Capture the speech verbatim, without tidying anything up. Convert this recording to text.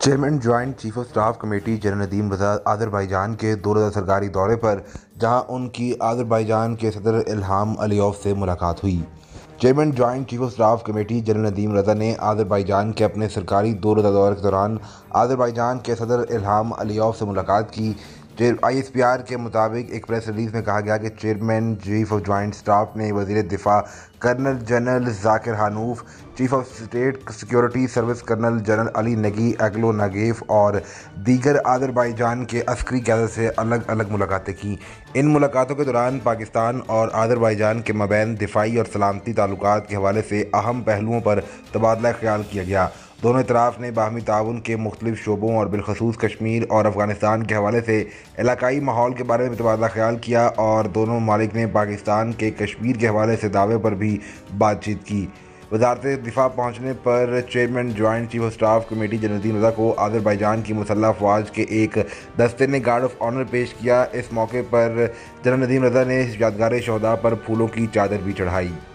Chairman joint chief of staff committee general Nadeem Raza Azerbaijan के दो रोज़ा सरकारी दौरे पर, जहां उनकी अज़रबैजान के सदर इल्हाम अलीयव से मुलाकात हुई। Chairman joint chief of staff committee general Nadeem Raza ने अज़रबैजान के अपने सरकारी दो रोज़ा दौरे के दौरान अज़रबैजान के सदर इल्हाम अलीयव से मुलाकात की। आई एस पी आर के मुताबिक एक प्रेस रिलीज़ में कहा गया कि chairman chief of joint staff ने वज़ीर दिफा कर्नल जनरल जाकिर हानूफ, chief of state security service colonel general Ali Nagi एग्लो नागेफ और दीगर अज़रबैजान के अस्करी क़यादत से अलग अलग मुलाकातें की। इन मुलाकातों के दौरान पाकिस्तान और अज़रबैजान के मबैन दिफाई और सलामती ताल्लुकात के हवाले से अहम पहलुओं पर तबादला ख्याल किया गया। दोनों इतराफ़ ने बाहमी ताउन के मुख्तलिफ शोबों और बिलखसूस कश्मीर और अफ़गानिस्तान के हवाले से इलाकाई माहौल के बारे में तबादला ख्याल किया और दोनों ममालिक ने पाकिस्तान के कश्मीर के हवाले से दावे पर भी बातचीत की। वज़ारत दिफा पहुँचने पर chairman joint chief of staff committee general Nadeem Raza को अज़रबैजान की मुसल्लह अफवाज के एक दस्ते ने गार्ड ऑफ ऑनर पेश किया। इस मौके पर जनरल नदीम रज़ा ने यादगार शहदा पर फूलों की चादर भी चढ़ाई।